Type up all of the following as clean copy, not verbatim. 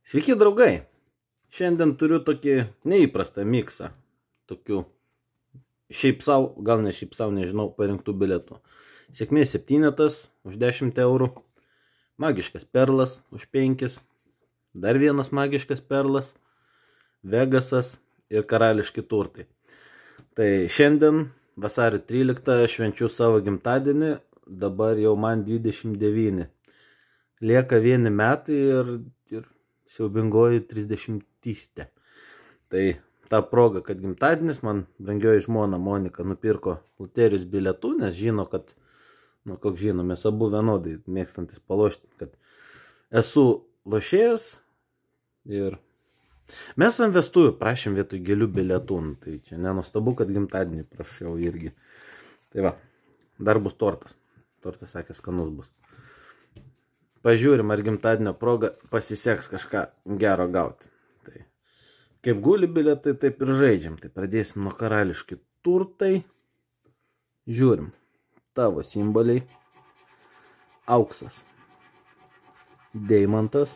Sveiki draugai, šiandien turiu tokį neįprastą miksą, tokių šiaip sau, gal ne šiaip sau, nežinau, parinktų bilietų. Sėkmės septynetas už 10 eurų, magiškas perlas už 5, dar vienas magiškas perlas, Vegasas ir karališki turtai. Tai šiandien vasario 13 švenčiu savo gimtadienį, dabar jau man 29. Lieka vieni metai ir siaubingoji 30-tystė. Tai ta proga, kad gimtadienis, man brangioji žmona Monika nupirko loterijos bilietų, nes žino, kad, koks žino, mes abu vienodai mėgstantis palošti, kad esu lošėjas ir mes ant vestuvių prašėm vietoj gėlių bilietų, tai čia nenuostabu, kad gimtadienį prašiau irgi. Tai va, dar bus tortas. Tortas sakė, skanus bus. Pažiūrim, ar gimtadienio proga pasiseks kažką gero gauti. Tai kaip guli bilietai, taip ir žaidžiam. Tai pradėsim nuo karališki turtai. Žiūrim. Tavo simboliai. Auksas. Deimantas.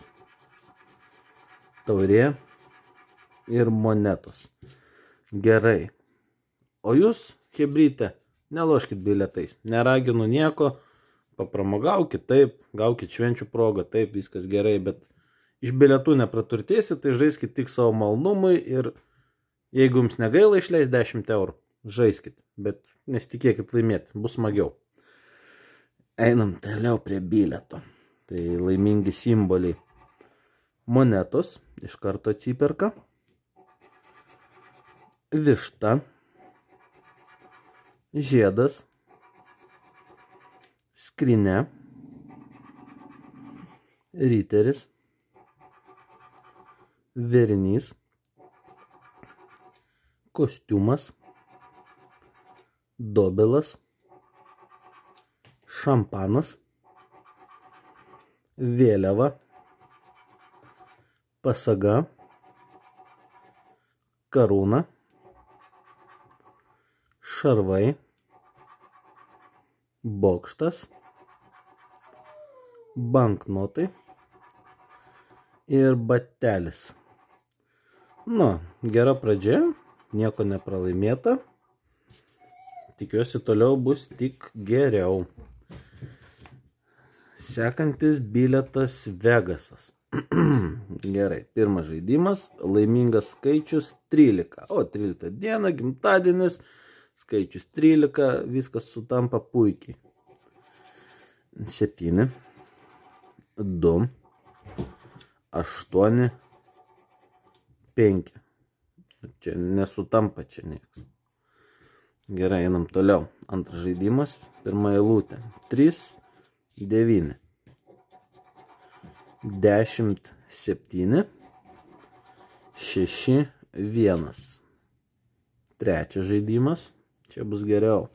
Taurė. Ir monetos. Gerai. O jūs, chebryte, neloškit bilietais. Neraginu nieko. Papramogaukit, taip, gaukit švenčių progą, taip, viskas gerai, bet iš bilietų nepraturtėsit, tai žaiskit tik savo malnumui ir jeigu jums negaila išleis 10 eurų, žaiskit, bet nesitikėkit laimėti, bus smagiau. Einam toliau prie bilieto. Tai laimingi simboliai. Monetos iš karto atsiperka. Višta. Žiedas. Skrinė, riteris, vėrinys, kostiumas, dobelas, šampanas, vėliava, pasaga, karūna, šarvai, bokštas, banknotai ir batelis. Gera pradžia, nieko nepralaimėta. Tikiuosi toliau bus tik geriau. Sekantis bilietas Vegasas. Gerai, pirmas žaidimas, laimingas skaičius 13. O, 13 diena, gimtadienis, skaičius 13, viskas sutampa puikiai. 7, 2, 8, 5. Čia nesutampa, čia nieks. Gerai, einam toliau. Antras žaidimas, pirma eilutė. 3, 9, 10, 7, 6, 1. Trečias žaidimas, čia bus geriau.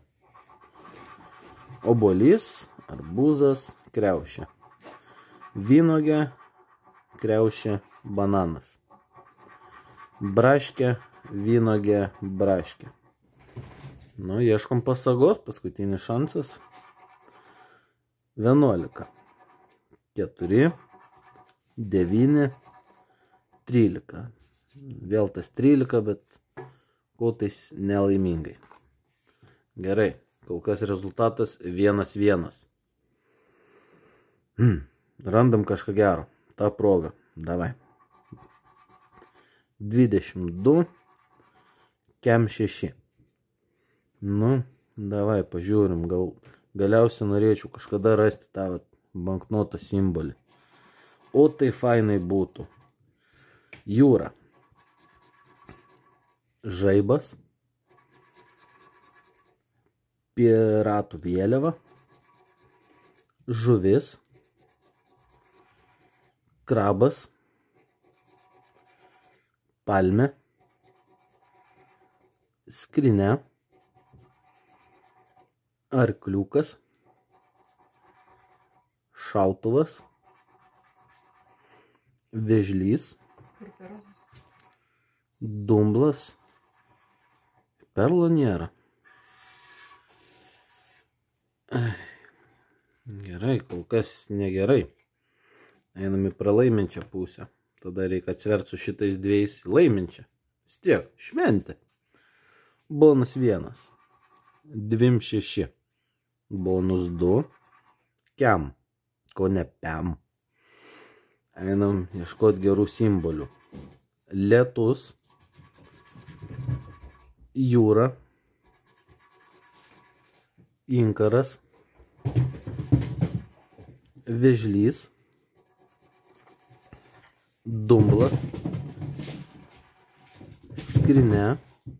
Obuolys, arbūzas, kriaušė. Vynuogė, kriaušė, bananas. Braškė, vynuogė, braškė. Ieškom pasagos, paskutinis šansas. 11, 4, 9, 13. Vėl tas 13, bet kotais nelaimingai. Gerai, kol kas rezultatas 1-1. Randam kažką gero. Ta proga. Davai. 22, kem 6. Davai, pažiūrim. Galiausiai norėčiau kažkada rasti tą banknoto simbolį. O tai fainai būtų. Jūra. Žaibas. Piratų vėliava. Žuvis. Krabas. Palmė. Skrinė. Arkliukas. Šautuvas. Vėžlys. Dumblas. Perlo nėra. Gerai, kol kas negerai. Einam į pralaiminčią pusę. tada reikia atsiverti su šitais dviejais laiminčią. Vis tiek, šventė. Bonus 1. 26. Bonus 2. Kem. Ko ne pem. Einam ieškoti gerų simbolių. Lietus. Jūra. Inkaras. Vėžlys. Dumblas. Skrynia.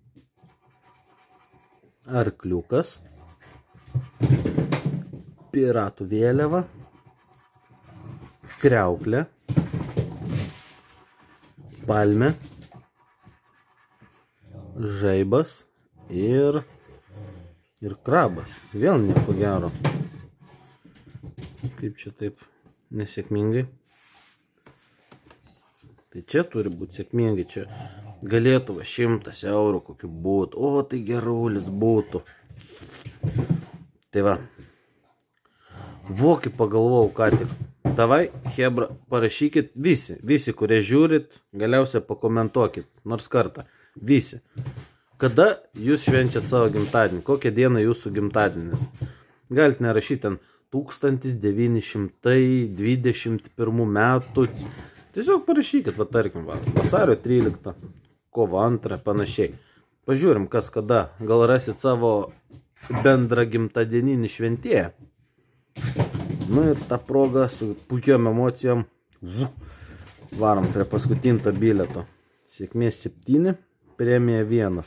Arkliukas. Piratų vėliava. Kriauklė. Palmė. Žaibas. Ir krabas. Vėl nieko gero. Kaip čia taip nesėkmingai. Tai čia turi būti sėkmingai. Čia galėtų 100 eurų kokiu būtų. O, tai gerulis būtų. Tai va. Vokį pagalvojau ką tik. Davai, hebra, parašykit visi, kurie žiūrit, galiausiai pakomentuokit. Nors kartą. Visi. Kada jūs švenčiat savo gimtadienį? Kokią dieną jūsų gimtadienis? Galite nerašyti ten 1921 metų. Tiesiog parašykit, va tarkim, vasario 13, kovo 2, panašiai. Pažiūrim, kas kada. Gal rasit savo bendrą gimtadieninį šventėją. Nu ir tą progą su puikiom emocijom varom prie paskutinto bilieto. Sėkmės 7, premija 1.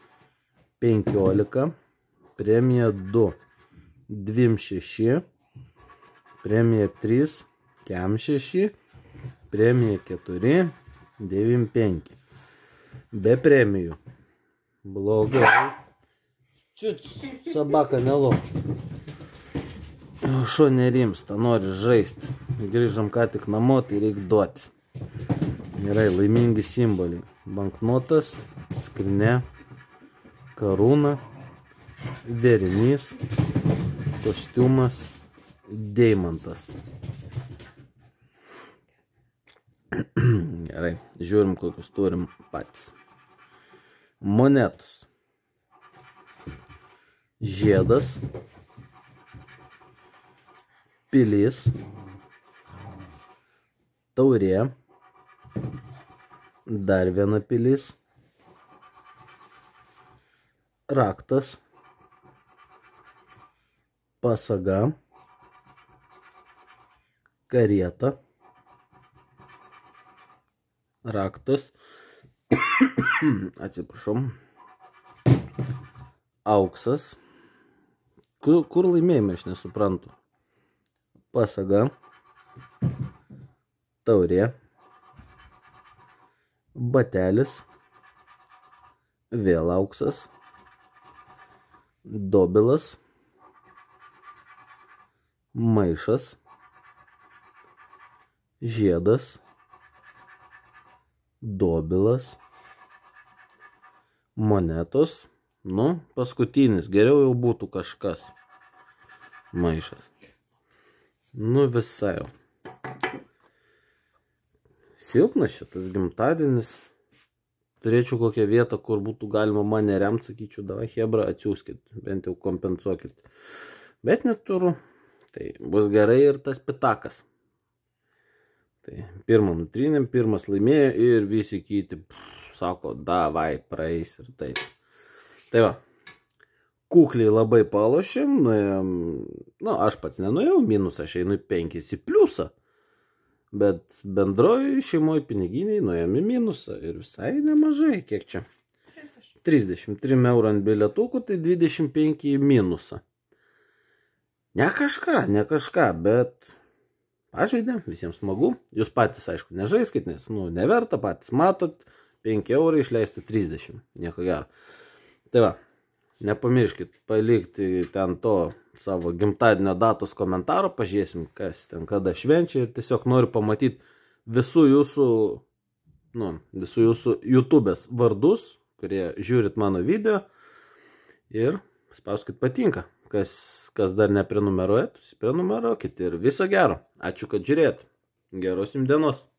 15, premija 2. 26, premija 3, kem 6, premija 4, 95. Be premijų. Blogai. Čiut, sabaka nelauk. Šuo nerimsta, nori žaisti. Grįžom ką tik namo, tai reikia duotis. Gerai, laimingi simboliai. Banknotas, skrynia, karūna, vėrinys, kostiumas, deimantas. Gerai, žiūrim, kokius turim patys. Monetos. Žiedas. Pilis. Taurė. Dar viena pilis. Raktas. Pasaga. Karieta. Raktas. Atsiprašom. Auksas. Kur laimėjimai, aš nesuprantu. Pasaga. Taurė. Batelis. Vėl auksas. Dobilas. Maišas. Žiedas. Dobilas. Monetos. Nu, paskutinis. Geriau jau būtų kažkas. Maišas. Nu, visai jau. Silpnas šitas gimtadienis. Turėčiau kokią vietą, kur būtų galima mane remt, sakyčiau, davai, hebra, atsiųskit. Bent jau kompensuokit. Bet neturiu. Tai bus gerai ir tas pitakas. Tai pirmą nutrynėm, pirmas laimėjo ir visi kiti sako, davai, praeis ir taip. Tai va, kukliai labai palošėm, nuėjom, nu aš pats nenuėjau minusą, aš einu 5 į pliusą, bet bendroji šeimoje piniginiai nuėjom į minusą ir visai nemažai, kiek čia? 33 eurų ant bilietukų, tai 25 į minusą. Ne kažką, bet pažaidėm, visiems smagu. Jūs patys, aišku, nežaiskit, nes, nu, neverta, patys matot, 5 eurų išleisti 30, nieko gero. Tai va, nepamirškit palikti ten to savo gimtadienio datos komentaro, pažiūrėsim, kas ten kada švenčia ir tiesiog noriu pamatyti visų jūsų YouTube'ės vardus, kurie žiūrit mano video ir spauskit patinka. Kas dar neprenumeruojat, prenumeruokit ir viso gero. Ačiū, kad žiūrėjot. Geros jums dienos.